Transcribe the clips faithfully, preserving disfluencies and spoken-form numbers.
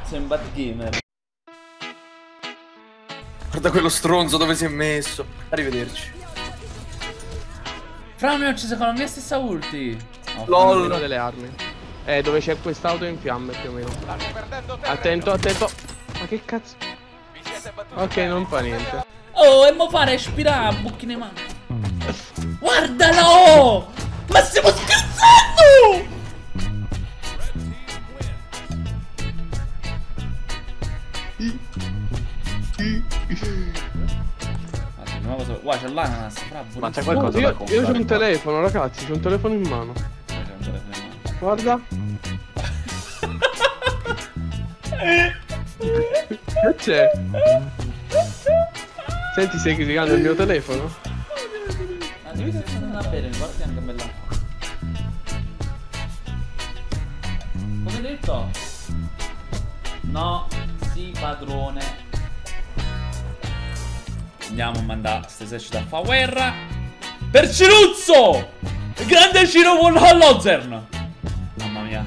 Sei un bad gamer. Guarda quello stronzo dove si è messo. Arrivederci. Fra, mi ha ucciso con la mia stessa ulti. Oh, LOL. Uno delle armi. Eh, dove c'è quest'auto in fiamme più o meno. Attento, attento. Ma che cazzo? Ok, non fa niente. Oh, e mo fare respirare a bucchi nei mani. Guardalo! Ma stiamo scherzando! Guarda, c'è l'ananas, bravo. Ma c'è qualcosa Oh, da io, comprare? io c'ho un telefono, ragazzi, c'ho un telefono in mano. C'è un telefono in mano. Guarda. Che c'è? Senti, stai criticando il mio telefono? Ah, devi stare andando a bere, guarda anche bella. Come hai detto? No, sì, padrone. Andiamo a mandare questo esercito a fa guerra per Ciruzzo! Il grande Ciro von Hollozern! Mamma mia.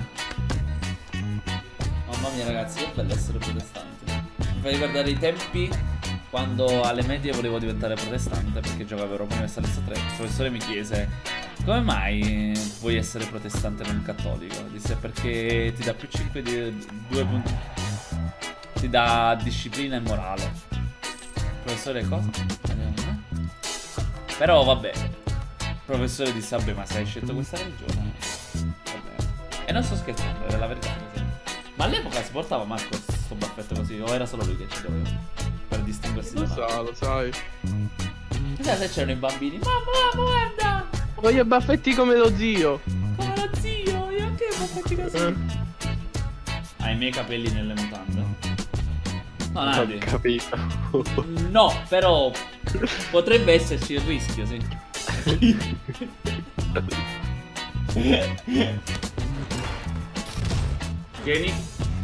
Mamma mia ragazzi, che bello essere protestante. Mi fa ricordare i tempi quando alle medie volevo diventare protestante perché giocavo Europa Universalista tre. Il professore mi chiese: come mai vuoi essere protestante e non cattolico? Disse: perché ti dà più cinque di due punti. Ti dà disciplina e morale. Professore cosa? Però vabbè. Il professore disse: vabbè, ma se hai scelto questa religione, vabbè. E non sto scherzando, è la verità così. Ma all'epoca si portava Marco sto baffetto così, o era solo lui che ci doveva? Per distinguersi Lo da so, lo sai. chissà se c'erano i bambini. Mamma, guarda! Voglio baffetti come lo zio. Come lo zio, io anche ho baffetti così. Eh. Hai i miei capelli nelle mutande. No, Non Nadi. ho capito. No, però potrebbe esserci il rischio, sì. Vieni.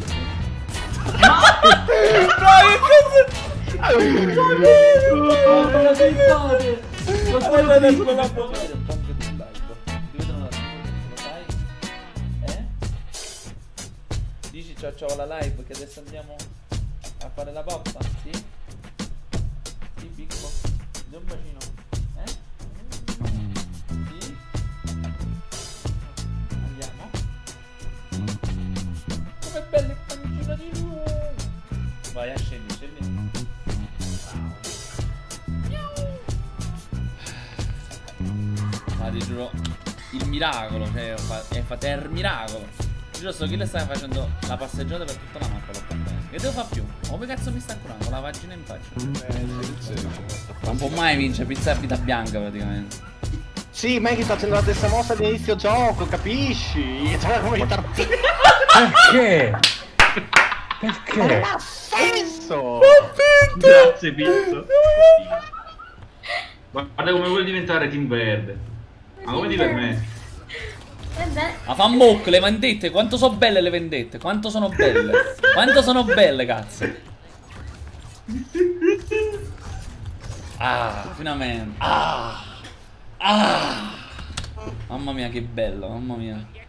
Dici ciao ciao alla live che adesso andiamo a fare la poppa, sì? Sì, piccolo. Do un bacino. Eh? Sì? Andiamo. Com'è bello il pancino di lui! Vai, a scendi, scendi. Ma ti giuro, il miracolo, cioè, è fatto il miracolo. Giuro, sto kill stava facendo la passeggiata per tutta la mappa. Che devo fare più? Come cazzo mi sta curando? Con la vagina in faccia. Non può mai vincere, pizza a vita bianca praticamente. Sì, ma è che sta facendo la stessa mossa all'inizio gioco, capisci? Cioè, come i tartini. Perché? Perché? Non ha senso! Grazie Pizzo. Guarda come vuole diventare Team Verde. Ma come ti permetti? Ma fa mock le vendette, quanto sono belle le vendette, quanto sono belle. Quanto sono belle, cazzo. Ah, finalmente. Ah. Ah. Mamma mia che bello, mamma mia.